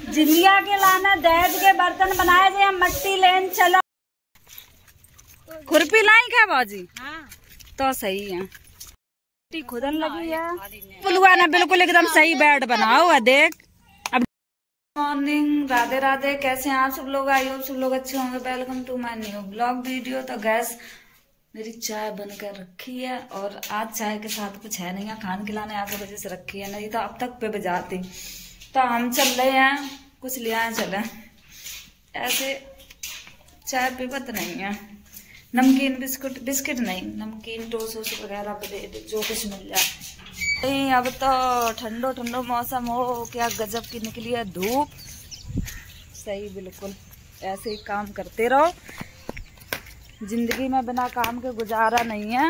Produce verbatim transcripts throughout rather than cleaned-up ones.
जिंजिया के लाना दहेज के बर्तन बनाए थे, हम मट्टी लेन चलो। खुरपी लाई क्या बाजी? हाँ। तो सही है, मट्टी खुदन लगी है। पुलवा ना बिल्कुल एकदम सही बेड बनाओ है, देख। अब मॉर्निंग, राधे राधे, कैसे हैं आप सब लोग? आई होप सब लोग अच्छे होंगे। Welcome to my new blog video. तो गैस मेरी चाय बनकर रखी है और आज चाय के साथ कुछ है नहीं है, खान खिलाने आगे वजह से रखी है, नहीं तो अब तक पे बजाती। तो हम चल रहे हैं, कुछ ले आए चले। ऐसे चाय पीपत नहीं है, नमकीन बिस्कुट बिस्किट नहीं, नमकीन टोस्ट वोस्ट वगैरह ब्रेड जो कुछ मिल जाए। नहीं अब तो ठंडो ठंडो मौसम हो, क्या गजब की निकली है धूप। सही, बिल्कुल ऐसे ही काम करते रहो। जिंदगी में बिना काम के गुजारा नहीं है।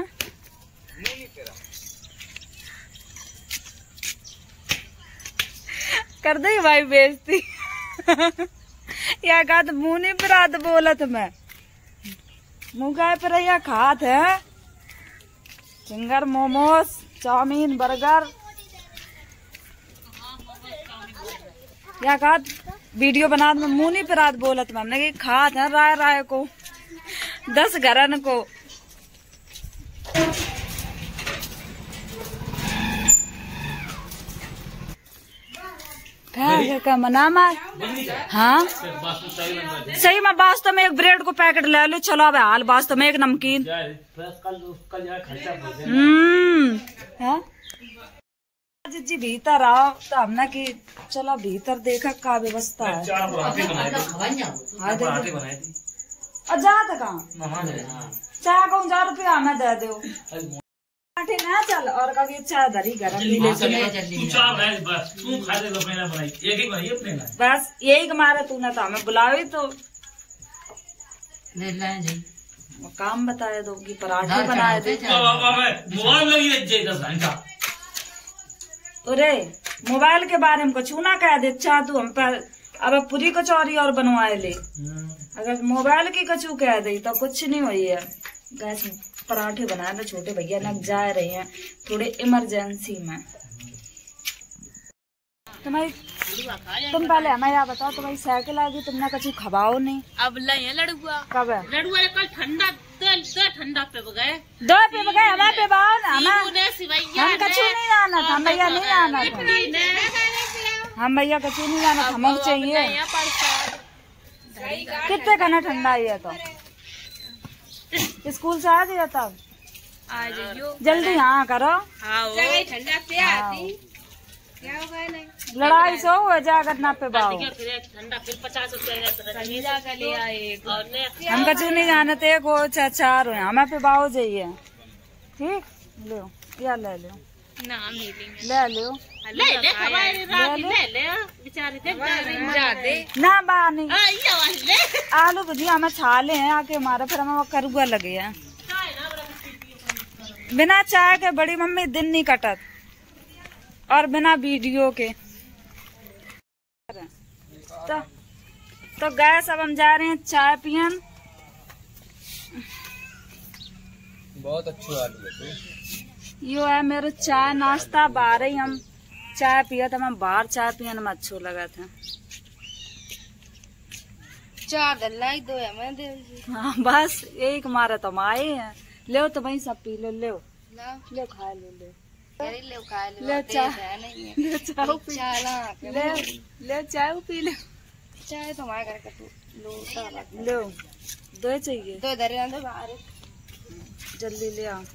कर दे भाई बेइज्जती। या का तो मुंह नहीं पर आद बोलत मैं, मुंह गाय पर या खात है। फिंगर मोमोज, चाउमीन, बर्गर या का वीडियो बना में मुंह नहीं पर आद बोलत मैं, हमने खात है राय राय को दस घरन को। का मना मार। हाँ सही में वास्तव में एक ब्रेड को पैकेट ले लो, चलो अब हाल वास्तव में एक नमकीन। हम्म जी भीतर आओ तो हमने की चलो भीतर देखा का व्यवस्था है। जात कहाँ चाय को हजार रुपया हमें दे दो ना, चल और कभी चाय धरी गरम भी ले बस यही मारे तूने तो हमें बुलावी तो काम बताए दो कि पराठे बनाए थे। अरे मोबाइल के बारे में कुछ ना कह दे, चाह तू हम पर अब पूरी कचौरी और बनवाए ले। अगर मोबाइल की कचू कह दे तो कुछ नहीं हुई है। गैस में पराठे बनाए ना, छोटे भैया न जा रहे हैं थोड़े इमरजेंसी में। तुम्हारी तुम पहले हमें याद बताओ, तुम्हारी साइकिल आ गई, तुमने कचू खबाओ नहीं। अब है लड़ुआ कब है? लड़ुआ कल ठंडा दो ठंडा पे गए, दो पे गए हमें पे बाओ ना, हम कचू नहीं आना था, हम भैया नहीं आना था, हम भैया कचू नहीं आना था, हमें चाहिए। कितने खाना ठंडा ही है तो स्कूल से आ जाइए तब आ जाइयो जल्दी। हाँ करो ठंडा पे आती क्या होगा नहीं लड़ाई सो हो जाकर ना पे बाओ ठंडा फिर पचास रुपया हम कचू नहीं जानते को चार हुए हमें पे बाओ जाइए। ठीक लो या ले लो ना ले लो ले ले ना बानी आलू भुजिया हमें छाले हैं आके हमारा, फिर हमें करुआ लगे हैं। बिना चाय के बड़ी मम्मी दिन नहीं कटत और बिना वीडियो के। तो तो गैस अब हम जा रहे हैं चाय पियन। बहुत अच्छी आलू है यो है मेरे चाय नाश्ता। बाहर ही हम चाय पिया था, मैं बाहर चाय पियन में अच्छो लगा था। चार गल्ला ही दो है मैं दे। हाँ बस एक मारा तो हम आए हैं। ले तो भाई सब पी लो, ले ले खा लो, ले ले चाय ले चाय ले ले चाय पी लो। चाय तो हमारे घर का लो दो चाहिए, दो इधर दो बाहर जल्दी ले आ।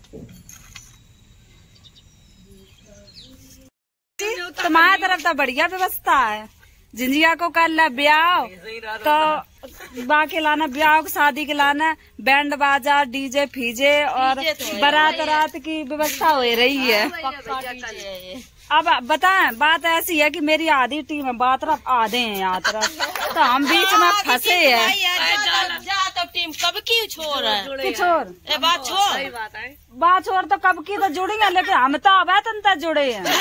तुम्हारी तरफ तो बढ़िया व्यवस्था है। जिंजिया को कल ब्याह तो बाकी लाना, ब्याह शादी के लाना बैंड बाजा डीजे फीजे और बारात रात की व्यवस्था हो रही है। अब बताएं बात ऐसी है कि मेरी आधी टीम है, बात तरफ आधे हैं यहाँ तरफ, तो हम बीच में फंसे हैं। तो टीम कब की छोर है छोर ए बात छोर बात छोर तो कब की तो जुड़ी है, लेकिन हम तो अब तन जुड़े हैं।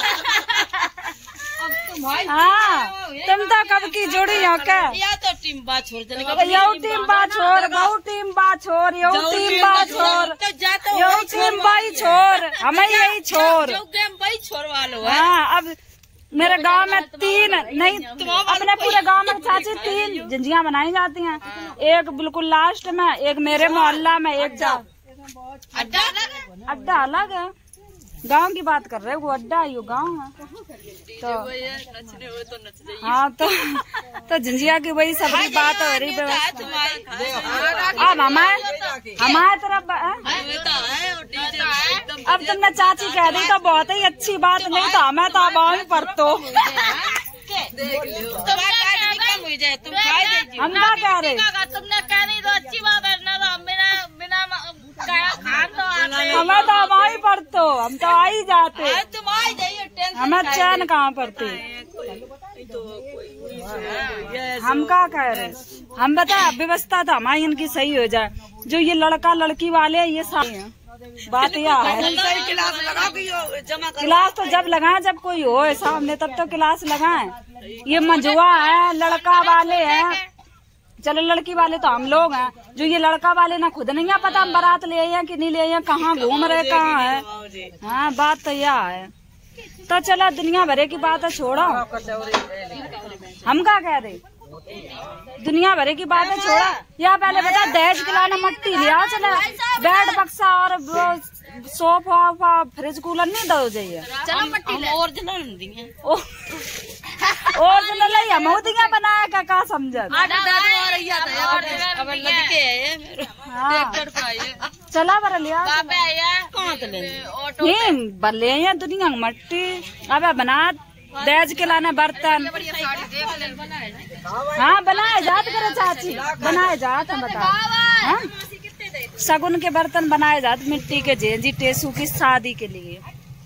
हाँ तुम तो कब की जुड़ी हो क्या? या तो टीम बात छोड़ यो टीम बात छोड़, बहु टीम बात छोड़, यो टीम बात छोड़, यो टीम बाई छोड़, हमें यही छोड़ बाई छोड़ वालो। हाँ अब मेरे गांव में तीन नहीं अपने पूरे गांव में चाची तीन जिंजियां बनाई जाती हैं। एक बिल्कुल लास्ट में, एक मेरे मोहल्ला में, एक जा अड्डा अड्डा अलग है। गांव की बात कर रहे हो, वो अड्डा यो गांव है। तो हाँ तो तो झिंझिया की वही सबकी बात हो रही व्यवस्था। अब हमारे हमारे तरफ अब तुमने चाची कह दी तो बहुत ही अच्छी बात, नहीं तो हमें तो अब पर तो तुम हम क्या कह रहे, तुमने कह नहीं तो अच्छी बात है ना, तो बिना बिना हमें तो अब आई पर तो हम तो आ ही जाते, तुम आ जाइए, हमें चैन कहाँ पड़ते। हम क्या कह रहे, हम बता व्यवस्था तो हमारी इनकी सही हो जाए। जो ये लड़का लड़की वाले ये सारे हैं, बात यह है क्लास तो जब लगाए जब कोई हो सामने तब तो क्लास लगाए। ये मजुआ है, लड़का वाले हैं, चलो लड़की वाले तो हम लोग हैं। जो ये लड़का वाले ना खुद नहीं है पता हम बारात ले आए कि नहीं ले आए, कहाँ घूम रहे कहाँ है। हाँ बात तो यह है। तो चलो दुनिया भरे की बात है छोड़ो, हम क्या कह रहे दुनिया भरे की बात है छोड़ा। या पहले बता दहेज खिलाना मट्टी लिया चले, बेड बक्सा और सोफा फ्रिज कूलर नहीं दो जाइए। ओरिजिनल ही मोदिया बनाया का का समझ चला बर लिया बल्ले या दुनिया मट्टी। अब बना दहेज के लाने बर्तन, हाँ बनाए जात करे चाची, बनाए जात हम बता। हाँ शगुन के बर्तन बनाए जाते मिट्टी के, जेंजी टेसू की शादी के लिए।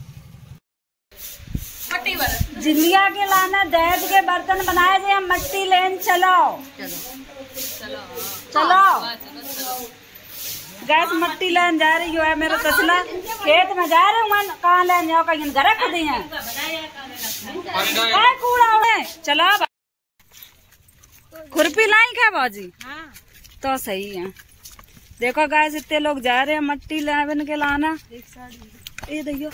जिलिया के लाना दहेज के बर्तन बनाए जाए, मट्टी लेन चलो चलो गैस मट्टी लेन जा रही है। मेरा तसला खेत में जा रहे हूँ, कहाँ लेन जाओ, कहीं घर रख दी है कूड़ा उड़े। चलो खुरपी लाई क्या बाजी, तो सही है। देखो गैस इतने लोग जा रहे हैं मट्टी लेवन के लाना। ये देखियो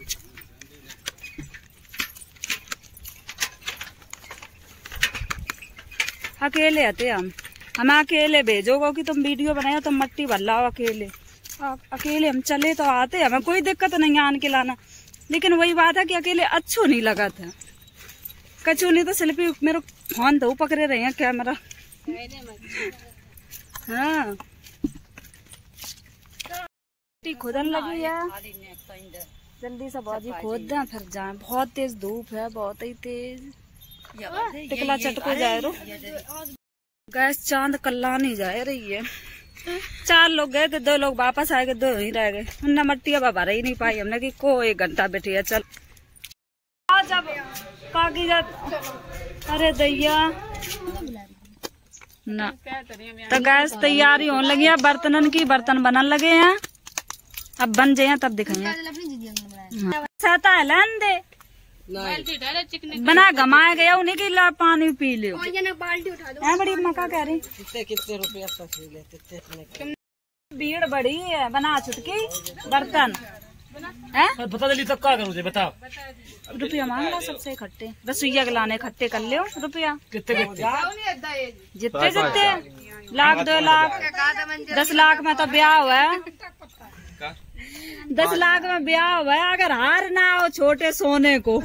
अकेले आते हम हम अकेले भेजोगे कि तुम वीडियो बनाओ तुम मट्टी भर लाओ अकेले। अकेले हम चले तो आते, हमें कोई दिक्कत नहीं आन के लाना, लेकिन वही बात है कि अकेले अच्छो नहीं लगा था। कचू नहीं तो सेल्फी मेरे फोन तो पकड़े रहे हैं कैमरा। हाँ मट्टी खोदन लगी है, जल्दी से बाजी खोद दें फिर जाए। बहुत तेज धूप है, बहुत ही तेज, टिकला चटको जाए रो। गैस चांद कल्ला नहीं जा रही है। चार लोग गए कि दो लोग वापस आए, दो ही रह गए। हमने मट्टी अब भर ही नहीं पाई हमने कि को एक घंटा बैठी है। चल जब काकी जा, अरे दैया ना तो गैस तैयारी होने लगी है बर्तनन की, बर्तन बनन लगे हैं। अब बन जाए तब दिखाएंगे। सहता है लेन दे बना घमाया गया उन्हीं की ला पानी पी लो। बाल्टी उठा दो। बड़ी मक्का कह रही कितने कितने रुपया भीड़ बड़ी है, बना छुटकी बर्तन है। बता दे तक क्या करूँ बताओ। रुपया मांग लो सबसे इकट्ठे, रसोईया के लाने इकट्ठे कर लो रुपया। कितने जितने जितने लाख दो लाख दस लाख में तो ब्याह हुआ है, दस लाख में ब्याह हुआ है। अगर हार ना हो छोटे सोने को,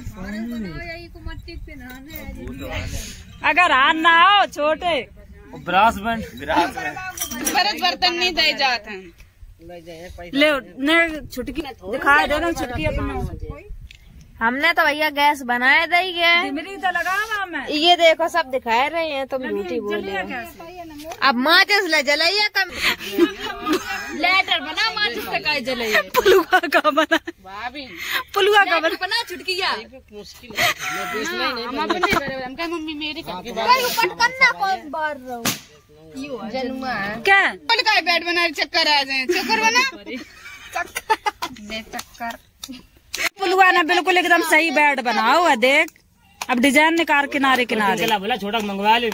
अगर हार ना हो छोटे ब्रासबैंड बर्तन नहीं दे जाते हैं। ले ने छुटकी दिखा दे ना छुटकी अपना। हमने तो भैया गैस बनाए दई है, तो लगा मैं ये देखो सब दिखा रहे हैं, तुम झूठी बोले। अब माचिस ले जलाइए कम लेटर बना, माचिस से का जलाइए। पुलुआ का बना, पुलुआ का बना बना छुटकिया मुश्किल हम अपने हम कह मम्मी मेरी करना कौन बार रहो जनुआ क्या का बेड बना चक्कर आ जाए। चक्कर बना चक्कर पुलुआ ने बिल्कुल एकदम सही बेड बना हुआ। देख अब डिजाइन निकाल किनारे किनारे बोला छोटा मंगवा ले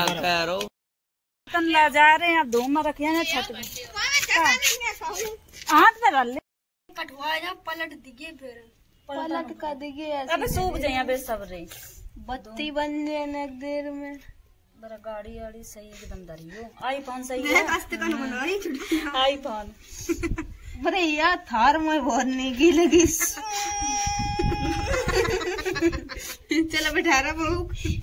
बर्तन ला जा रहे हैं। अब धूम में रखे हैं छत में, हाथ में डाल ले कटवा पलट दिए फिर पलट कर देगी अबे सूख जाए अबे सब रे बत्ती बन जाए न एक देर में। बड़ा गाड़ी वाड़ी सही एकदम दरी हो। आईफोन सही है आईफोन। अरे यार थार में बहुत नेगी लगी। चलो बैठा रहा बहू।